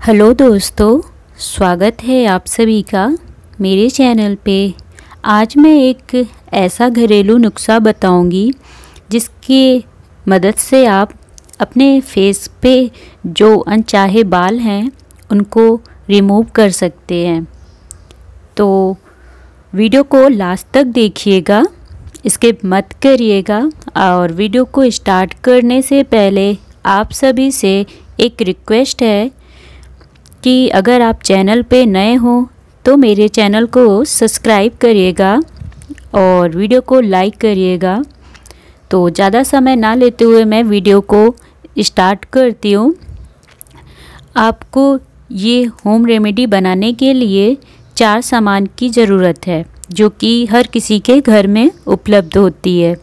Hello दोस्तों, स्वागत है आप सभी का मेरे चैनल पे। आज मैं एक ऐसा घरेलू नुस्खा बताऊंगी जिसकी मदद से आप अपने फेस पे जो अनचाहे बाल हैं उनको रिमूव कर सकते हैं। तो वीडियो को लास्ट तक देखिएगा, स्किप मत करिएगा। और वीडियो को स्टार्ट करने से पहले आप सभी से एक रिक्वेस्ट है कि अगर आप चैनल पे नए हो तो मेरे चैनल को सब्सक्राइब करिएगा और वीडियो को लाइक करिएगा। तो ज़्यादा समय ना लेते हुए मैं वीडियो को स्टार्ट करती हूँ। आपको ये होम रेमेडी बनाने के लिए 4 सामान की ज़रूरत है जो कि हर किसी के घर में उपलब्ध होती है।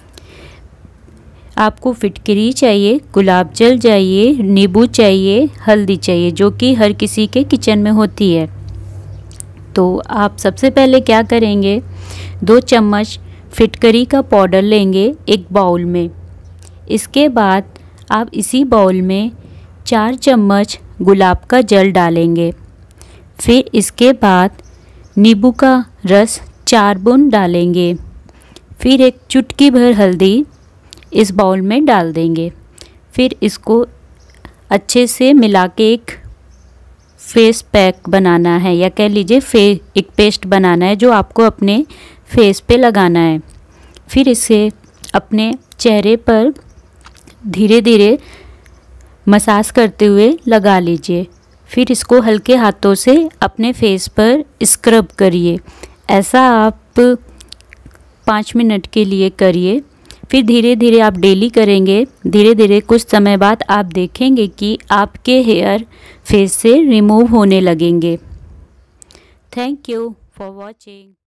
आपको फिटकरी चाहिए, गुलाब जल चाहिए, नींबू चाहिए, हल्दी चाहिए जो कि हर किसी के किचन में होती है। तो आप सबसे पहले क्या करेंगे, 2 चम्मच फिटकरी का पाउडर लेंगे एक बाउल में। इसके बाद आप इसी बाउल में 4 चम्मच गुलाब का जल डालेंगे। फिर इसके बाद नींबू का रस 4 बूंद डालेंगे। फिर एक चुटकी भर हल्दी इस बाउल में डाल देंगे। फिर इसको अच्छे से मिला के एक फेस पैक बनाना है, या कह लीजिए एक पेस्ट बनाना है जो आपको अपने फेस पे लगाना है। फिर इसे अपने चेहरे पर धीरे धीरे मसाज करते हुए लगा लीजिए। फिर इसको हल्के हाथों से अपने फेस पर स्क्रब करिए। ऐसा आप 5 मिनट के लिए करिए। फिर धीरे धीरे आप डेली करेंगे। धीरे धीरे कुछ समय बाद आप देखेंगे कि आपके हेयर फेस से रिमूव होने लगेंगे। Thank you for watching.